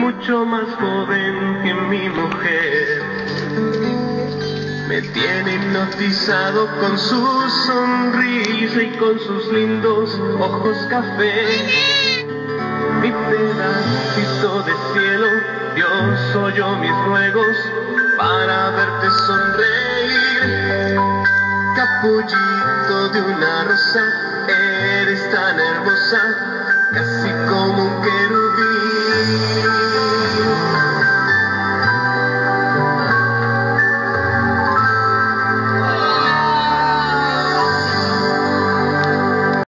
mucho más joven que mi mujer. Me tiene hipnotizado con su sonrisa y con sus lindos ojos café. Mi pedacito de cielo, Dios oyó mis ruegos para verte sonreír. Capullito de una rosa, eres tan hermosa, casi como un querer.